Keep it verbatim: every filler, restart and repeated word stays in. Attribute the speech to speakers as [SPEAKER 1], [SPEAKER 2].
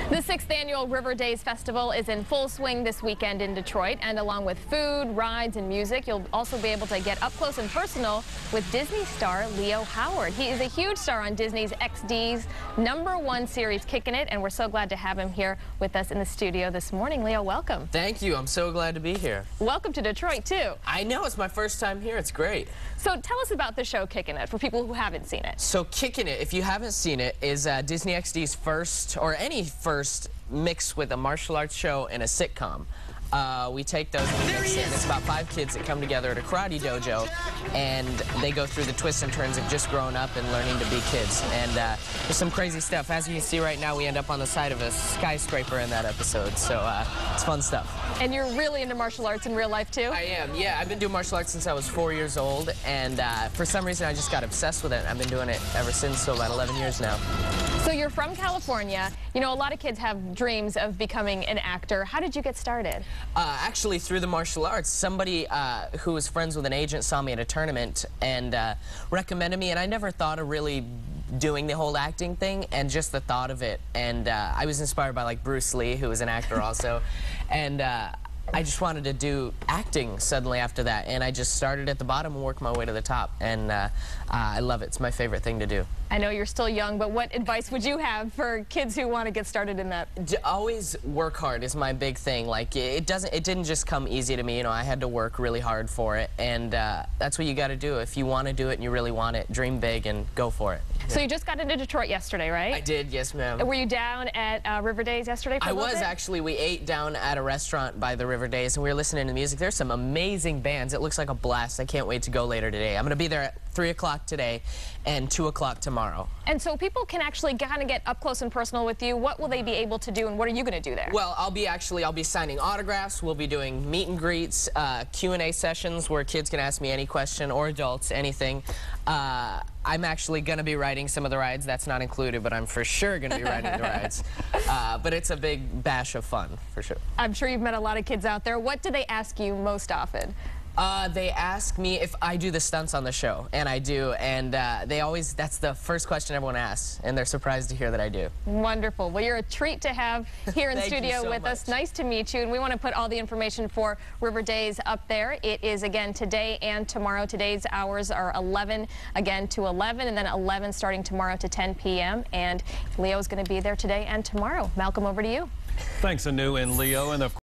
[SPEAKER 1] The sixth annual River Days Festival is in full swing this weekend in Detroit, and along with food, rides, and music, you'll also be able to get up close and personal with Disney star Leo Howard. He is a huge star on Disney's X D's number one series, Kickin' It, and we're so glad to have him here with us in the studio this morning. Leo, welcome.
[SPEAKER 2] Thank you. I'm so glad to be here.
[SPEAKER 1] Welcome to Detroit, too.
[SPEAKER 2] I know. It's my first time here. It's great.
[SPEAKER 1] So tell us about the show Kickin' It for people who haven't seen it.
[SPEAKER 2] So Kickin' It, if you haven't seen it, is uh, Disney X D's first, or any first, mix with a martial arts show and a sitcom. Uh, we take those and we mix it, and it's about five kids that come together at a karate dojo, and they go through the twists and turns of just growing up and learning to be kids. And uh, there's some crazy stuff. As you can see right now, we end up on the side of a skyscraper in that episode, so uh, it's fun stuff.
[SPEAKER 1] And you're really into martial arts in real life, too?
[SPEAKER 2] I am, yeah. I've been doing martial arts since I was four years old, and uh, for some reason I just got obsessed with it. I've been doing it ever since, so about eleven years now.
[SPEAKER 1] So you're from California. You know, a lot of kids have dreams of becoming an actor. How did you get started?
[SPEAKER 2] Uh, actually, through the martial arts. Somebody uh, who was friends with an agent saw me at a tournament and uh, recommended me, and I never thought of really doing the whole acting thing, and just the thought of it. And uh, I was inspired by, like, Bruce Lee, who was an actor also, and uh, I just wanted to do acting suddenly after that, and I just started at the bottom and worked my way to the top, and uh, uh, I love it. It's my favorite thing to do.
[SPEAKER 1] I know you're still young, but what advice would you have for kids who want to get started in that?
[SPEAKER 2] D always work hard is my big thing. Like, it doesn't, it didn't just come easy to me. You know, I had to work really hard for it, and uh, that's what you got to do. If you want to do it and you really want it, dream big and go for it.
[SPEAKER 1] So you just got into Detroit yesterday, right?
[SPEAKER 2] I did, yes, ma'am.
[SPEAKER 1] Were you down at uh, River Days yesterday for
[SPEAKER 2] I
[SPEAKER 1] a little
[SPEAKER 2] was,
[SPEAKER 1] bit?
[SPEAKER 2] actually. We ate down at a restaurant by the River Days, and we were listening to music. There's some amazing bands. It looks like a blast. I can't wait to go later today. I'm going to be there at three o'clock today and two o'clock tomorrow.
[SPEAKER 1] And so people can actually kind of get up close and personal with you. What will they be able to do, and what are you going to do there?
[SPEAKER 2] Well, I'll be actually, I'll be signing autographs. We'll be doing meet and greets, uh, Q and A sessions where kids can ask me any question, or adults, anything. Uh, I'm actually going to be riding some of the rides. That's not included, but I'm for sure going to be riding the rides. Uh, but it's a big bash of fun, for sure.
[SPEAKER 1] I'm sure you've met a lot of kids out there. What do they ask you most often?
[SPEAKER 2] Uh, they ask me if I do the stunts on the show, and I do, and uh, they always, that's the first question everyone asks, and they're surprised to hear that I do.
[SPEAKER 1] Wonderful. Well, you're a treat to have here in
[SPEAKER 2] Thank
[SPEAKER 1] studio
[SPEAKER 2] you so
[SPEAKER 1] with
[SPEAKER 2] much.
[SPEAKER 1] us. Nice to meet you, and we want to put all the information for River Days up there. It is, again, today and tomorrow. Today's hours are eleven, again, to eleven, and then eleven starting tomorrow to ten p m, and Leo's going to be there today and tomorrow. Malcolm, over to you.
[SPEAKER 3] Thanks, Anu and Leo, and of